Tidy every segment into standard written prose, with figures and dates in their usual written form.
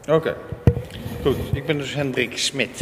Oké. Goed, ik ben dus Hendrik Smit.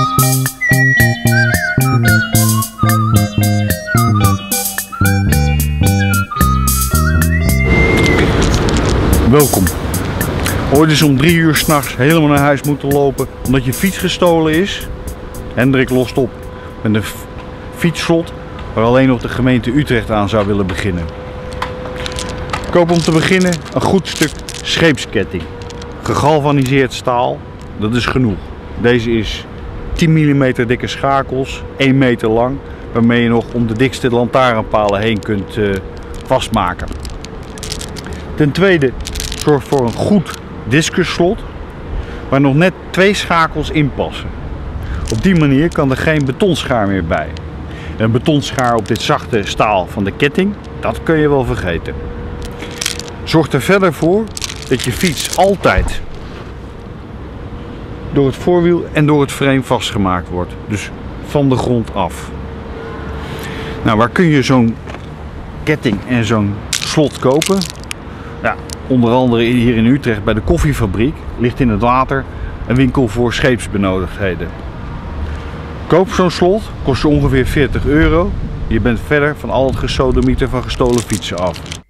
Welkom. Ooit eens om 3 uur 's nachts helemaal naar huis moeten lopen omdat je fiets gestolen is? Hendrik lost op met een fietsslot waar alleen nog de gemeente Utrecht aan zou willen beginnen. Koop om te beginnen een goed stuk scheepsketting. Gegalvaniseerd staal, dat is genoeg. Deze is 10 mm dikke schakels, 1 meter lang, waarmee je nog om de dikste lantaarnpalen heen kunt vastmaken. Ten tweede, zorg voor een goed discusslot waar nog net 2 schakels in passen. Op die manier kan er geen betonschaar meer bij. Een betonschaar op dit zachte staal van de ketting, dat kun je wel vergeten. Zorg er verder voor dat je fiets altijd door het voorwiel en door het frame vastgemaakt wordt. Dus van de grond af. Nou, waar kun je zo'n ketting en zo'n slot kopen? Ja, onder andere hier in Utrecht bij de koffiefabriek ligt in het water een winkel voor scheepsbenodigdheden. Koop zo'n slot, kost je ongeveer €40. Je bent verder van al het gesodemieter van gestolen fietsen af.